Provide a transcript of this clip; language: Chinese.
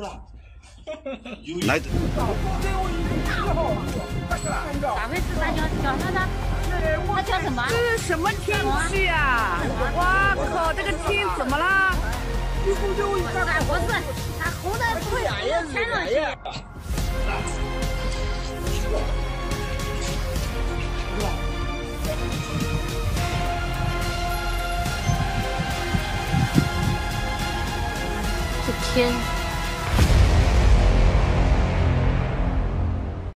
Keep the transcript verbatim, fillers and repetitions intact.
来， 咋回事？大叫叫啥的？他叫什么？ 这是什么天气啊！哇靠，这个天怎么了？ 不是，他红的不会牵上去。这天。